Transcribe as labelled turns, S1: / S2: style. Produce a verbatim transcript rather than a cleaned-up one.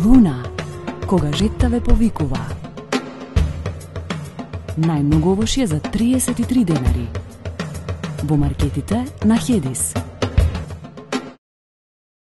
S1: Луна, кога жетта ве повикува. Најмногуваш е за триесет и три денари. Во маркетите на Хедис.